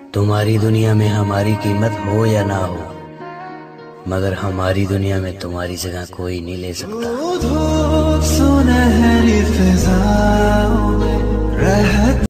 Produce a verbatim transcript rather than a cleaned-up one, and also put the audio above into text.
तुम्हारी दुनिया में हमारी कीमत हो या ना हो, मगर हमारी दुनिया में तुम्हारी जगह कोई नहीं ले सकता।